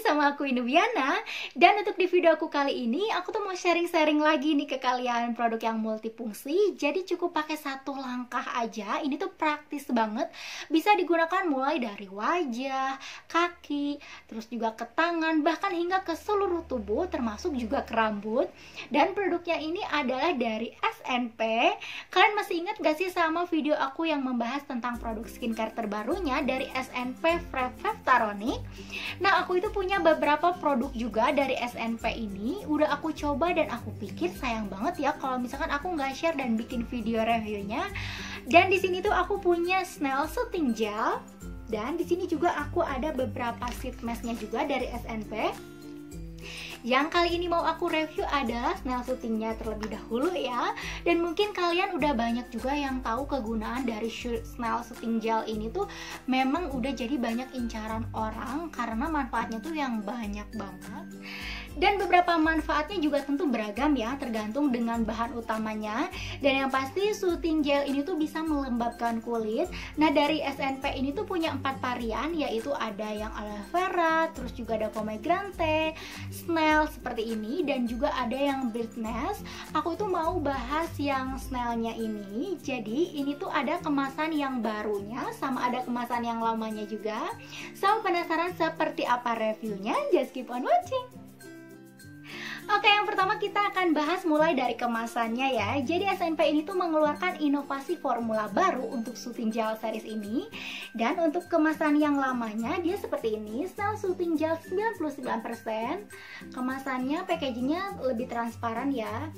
sama aku Inubiana. Dan untuk di video aku kali ini, aku tuh mau sharing-sharing lagi nih ke kalian produk yang multifungsi. Jadi cukup pakai satu langkah aja. Ini tuh praktis banget. Bisa digunakan mulai dari wajah, kaki, terus juga ke tangan, bahkan hingga ke seluruh tubuh, termasuk juga ke rambut. Dan produknya ini adalah dari SNP. Kalian masih ingat gak sih sama video aku yang membahas tentang produk skincare terbarunya dari SNP Fevtaronic? Nah, aku itu punya beberapa produk juga dari SNP ini. Udah aku coba dan aku pikir sayang banget ya kalau misalkan aku nggak share dan bikin video reviewnya. Dan di sini tuh aku punya Snail Soothing Gel. Dan di sini juga aku ada beberapa sheet masknya juga dari SNP. Yang kali ini mau aku review adalah Snail Soothing-nya terlebih dahulu ya. Dan mungkin kalian udah banyak juga yang tahu kegunaan dari Snail Soothing Gel ini tuh memang udah jadi banyak incaran orang karena manfaatnya tuh yang banyak banget. Dan beberapa manfaatnya juga tentu beragam ya, tergantung dengan bahan utamanya. Dan yang pasti Soothing Gel ini tuh bisa melembabkan kulit. Nah, dari SNP ini tuh punya 4 varian, yaitu ada yang aloe vera, terus juga ada pomegranate, snail seperti ini, dan juga ada yang birdnest. Aku itu mau bahas yang snailnya ini. Jadi ini tuh ada kemasan yang barunya sama ada kemasan yang lamanya juga. So, penasaran seperti apa reviewnya? Just keep on watching. Oke, yang pertama kita akan bahas mulai dari kemasannya ya. Jadi SNP ini tuh mengeluarkan inovasi formula baru untuk Soothing Gel series ini. Dan untuk kemasan yang lamanya dia seperti ini, Snail Soothing Gel 99%. Kemasannya, packagingnya lebih transparan ya.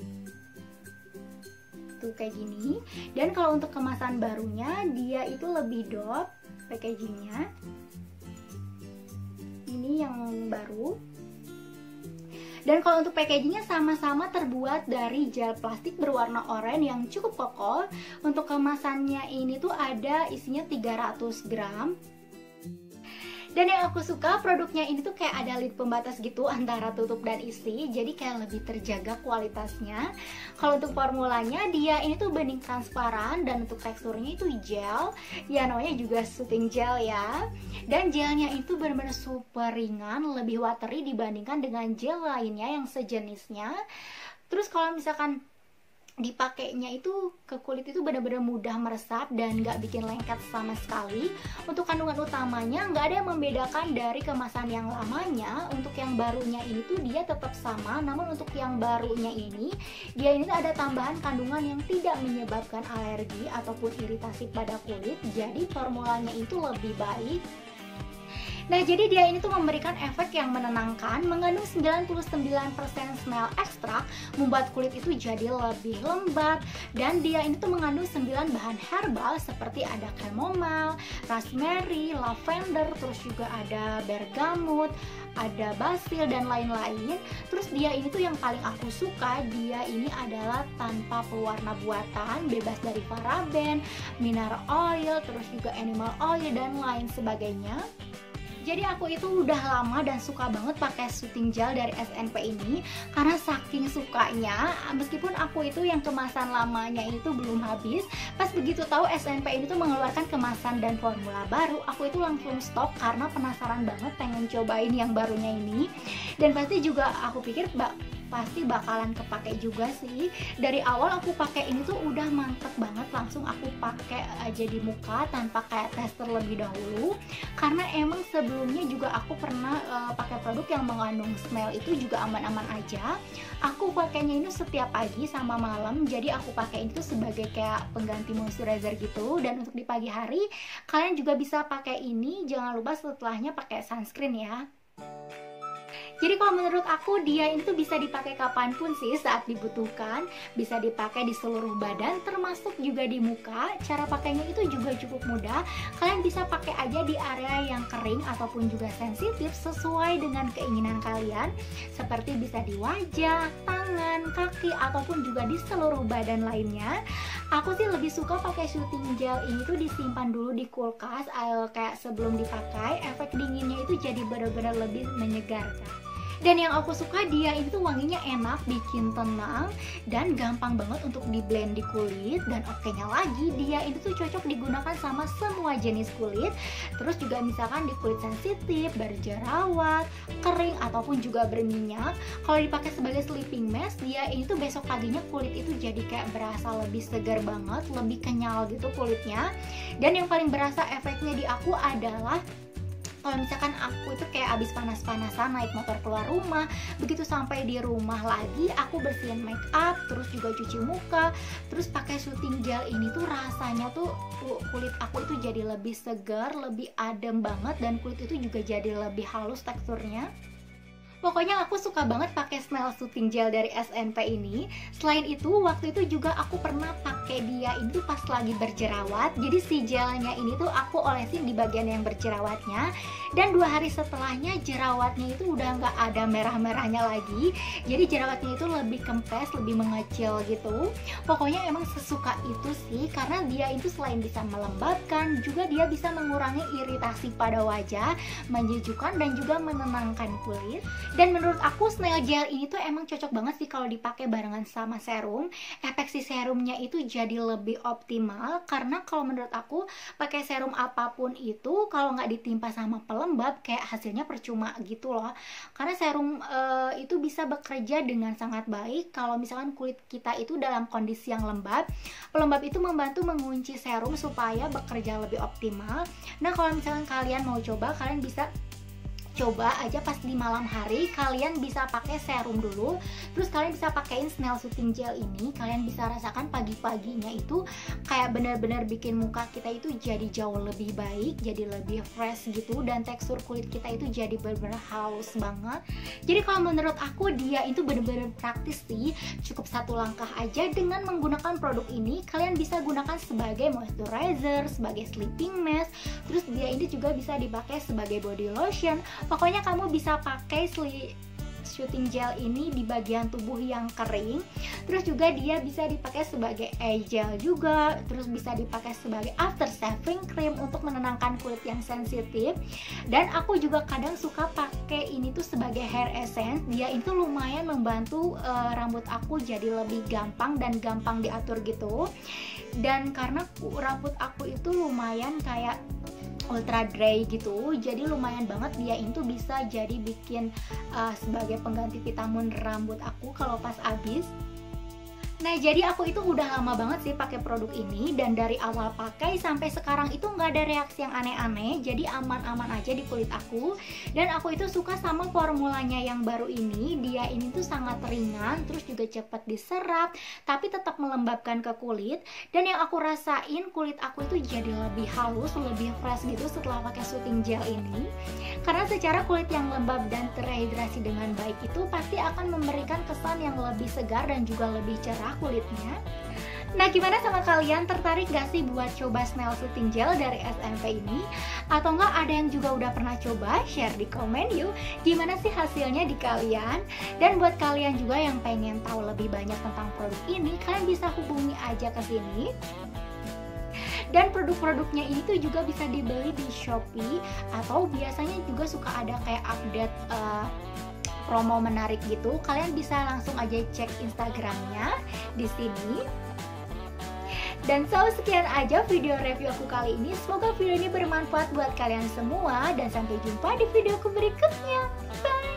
Tuh kayak gini. Dan kalau untuk kemasan barunya dia itu lebih dope packagingnya. Ini yang baru. Dan kalau untuk packagingnya sama-sama terbuat dari gel plastik berwarna oranye yang cukup kokoh. Untuk kemasannya ini tuh ada isinya 300 gram. Dan yang aku suka produknya ini tuh kayak ada lid pembatas gitu antara tutup dan isi. Jadi kayak lebih terjaga kualitasnya. Kalau untuk formulanya dia ini tuh bening transparan. Dan untuk teksturnya itu gel. Ya namanya juga Soothing Gel ya. Dan gelnya itu benar-benar super ringan, lebih watery dibandingkan dengan gel lainnya yang sejenisnya. Terus kalau misalkan dipakainya itu ke kulit itu benar-benar mudah meresap dan nggak bikin lengket sama sekali. Untuk kandungan utamanya nggak ada yang membedakan dari kemasan yang lamanya. Untuk yang barunya ini tuh dia tetap sama, namun untuk yang barunya ini dia ini ada tambahan kandungan yang tidak menyebabkan alergi ataupun iritasi pada kulit. Jadi formulanya itu lebih baik. Nah, jadi dia ini tuh memberikan efek yang menenangkan, mengandung 99% snail extract, membuat kulit itu jadi lebih lembab. Dan dia ini tuh mengandung 9 bahan herbal seperti ada chamomile, rosemary, lavender, terus juga ada bergamot, ada basil dan lain-lain. Terus dia ini tuh yang paling aku suka, dia ini adalah tanpa pewarna buatan, bebas dari paraben, mineral oil, terus juga animal oil dan lain sebagainya. Jadi aku itu udah lama dan suka banget pakai Soothing Gel dari SNP ini karena saking sukanya, meskipun aku itu yang kemasan lamanya itu belum habis, pas begitu tahu SNP ini tuh mengeluarkan kemasan dan formula baru, aku itu langsung stok karena penasaran banget pengen cobain yang barunya ini. Dan pasti juga aku pikir pasti bakalan kepake juga sih. Dari awal aku pakai ini tuh udah mantep banget, langsung aku pakai aja di muka tanpa kayak tes terlebih dahulu. Karena emang sebelumnya juga aku pernah pakai produk yang mengandung snail itu juga aman-aman aja. Aku pakainya ini setiap pagi sama malam, jadi aku pakai itu sebagai kayak pengganti moisturizer gitu. Dan untuk di pagi hari kalian juga bisa pakai ini, jangan lupa setelahnya pakai sunscreen ya. Jadi kalau menurut aku dia itu bisa dipakai kapanpun sih saat dibutuhkan. Bisa dipakai di seluruh badan termasuk juga di muka. Cara pakainya itu juga cukup mudah. Kalian bisa pakai aja di area yang kering ataupun juga sensitif sesuai dengan keinginan kalian. Seperti bisa di wajah, tangan, kaki ataupun juga di seluruh badan lainnya. Aku sih lebih suka pakai Soothing Gel ini tuh disimpan dulu di kulkas kayak sebelum dipakai. Efek dinginnya itu jadi benar-benar lebih menyegarkan. Dan yang aku suka, dia itu wanginya enak, bikin tenang, dan gampang banget untuk di blend di kulit. Dan oke-nya lagi, dia itu tuh cocok digunakan sama semua jenis kulit. Terus juga misalkan di kulit sensitif, berjerawat, kering, ataupun juga berminyak. Kalau dipakai sebagai sleeping mask, dia itu besok paginya kulit itu jadi kayak berasa lebih segar banget, lebih kenyal gitu kulitnya. Dan yang paling berasa efeknya di aku adalah kalau misalkan aku itu kayak abis panas-panasan naik motor keluar rumah, begitu sampai di rumah lagi aku bersihin make up, terus juga cuci muka, terus pakai soothing gel ini tuh rasanya tuh kulit aku itu jadi lebih segar, lebih adem banget, dan kulit itu juga jadi lebih halus teksturnya. Pokoknya aku suka banget pakai Snail Soothing Gel dari SNP ini. Selain itu, waktu itu juga aku pernah pakai dia itu pas lagi berjerawat. Jadi si gelnya ini tuh aku olesin di bagian yang berjerawatnya. Dan 2 hari setelahnya jerawatnya itu udah nggak ada merah-merahnya lagi. Jadi jerawatnya itu lebih kempes, lebih mengecil gitu. Pokoknya emang sesuka itu sih, karena dia itu selain bisa melembabkan, juga dia bisa mengurangi iritasi pada wajah, menyejukkan dan juga menenangkan kulit. Dan menurut aku Snail Gel ini tuh emang cocok banget sih kalau dipakai barengan sama serum. Efek si serumnya itu jadi lebih optimal, karena kalau menurut aku pakai serum apapun itu kalau nggak ditimpa sama pelembab kayak hasilnya percuma gitu loh. Karena serum itu bisa bekerja dengan sangat baik kalau misalkan kulit kita itu dalam kondisi yang lembab. Pelembab itu membantu mengunci serum supaya bekerja lebih optimal. Nah kalau misalkan kalian mau coba, kalian bisa coba aja pas di malam hari, kalian bisa pakai serum dulu, terus kalian bisa pakein Snail Soothing Gel ini. Kalian bisa rasakan pagi-paginya itu kayak benar-benar bikin muka kita itu jadi jauh lebih baik, jadi lebih fresh gitu, dan tekstur kulit kita itu jadi benar-benar halus banget. Jadi kalau menurut aku dia itu benar-benar praktis sih. Cukup 1 langkah aja dengan menggunakan produk ini. Kalian bisa gunakan sebagai moisturizer, sebagai sleeping mask, terus dia ini juga bisa dipakai sebagai body lotion. Pokoknya kamu bisa pakai Soothing Gel ini di bagian tubuh yang kering. Terus juga dia bisa dipakai sebagai eye gel juga. Terus bisa dipakai sebagai after shaving cream untuk menenangkan kulit yang sensitif. Dan aku juga kadang suka pakai ini tuh sebagai hair essence. Dia itu lumayan membantu rambut aku jadi lebih gampang dan gampang diatur gitu. Dan karena rambut aku itu lumayan kayak ultra dry gitu, jadi lumayan banget dia itu bisa jadi bikin sebagai pengganti vitamin rambut aku kalau pas habis. Nah jadi aku itu udah lama banget sih pakai produk ini, dan dari awal pakai sampai sekarang itu nggak ada reaksi yang aneh-aneh, jadi aman-aman aja di kulit aku. Dan aku itu suka sama formulanya yang baru ini. Dia ini tuh sangat ringan, terus juga cepat diserap, tapi tetap melembabkan ke kulit. Dan yang aku rasain, kulit aku itu jadi lebih halus, lebih fresh gitu setelah pakai Soothing Gel ini. Karena secara kulit yang lembab dan terhidrasi dengan baik itu pasti akan memberikan kesan yang lebih segar dan juga lebih cerah kulitnya. Nah gimana sama kalian, tertarik gak sih buat coba Snail Soothing Gel dari SNP ini? Atau enggak ada yang juga udah pernah coba? Share di komen yuk, gimana sih hasilnya di kalian? Dan buat kalian juga yang pengen tahu lebih banyak tentang produk ini, kalian bisa hubungi aja ke sini. Dan produk-produknya ini tuh juga bisa dibeli di Shopee, atau biasanya juga suka ada kayak update promo menarik gitu. Kalian bisa langsung aja cek Instagramnya di sini. Dan sekian aja video review aku kali ini. Semoga video ini bermanfaat buat kalian semua, dan sampai jumpa di videoku berikutnya. Bye!